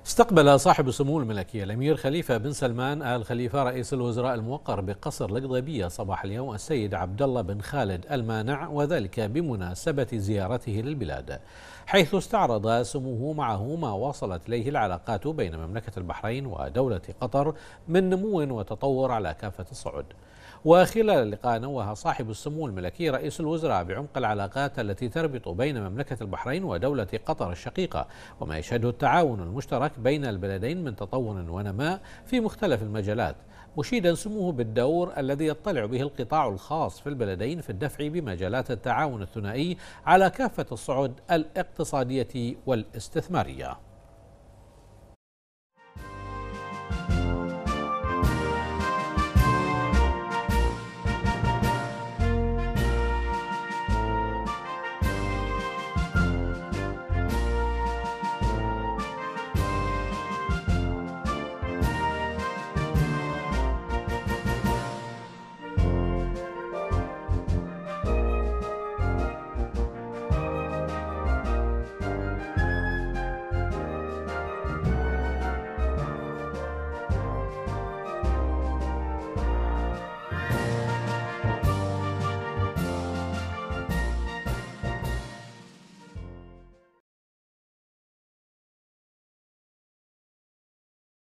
استقبل صاحب السمو الملكي الأمير خليفة بن سلمان آل خليفة رئيس الوزراء الموقر بقصر القضيبية صباح اليوم السيد عبد الله بن خالد المانع، وذلك بمناسبة زيارته للبلاد، حيث استعرض سموه معه ما وصلت إليه العلاقات بين مملكة البحرين ودولة قطر من نمو وتطور على كافة الصعد. وخلال اللقاء نوه صاحب السمو الملكي رئيس الوزراء بعمق العلاقات التي تربط بين مملكة البحرين ودولة قطر الشقيقة، وما يشهده التعاون المشترك بين البلدين من تطور ونماء في مختلف المجالات، مشيدا سموه بالدور الذي يطلع به القطاع الخاص في البلدين في الدفع بمجالات التعاون الثنائي على كافة الصعد الاقتصادية والاستثمارية.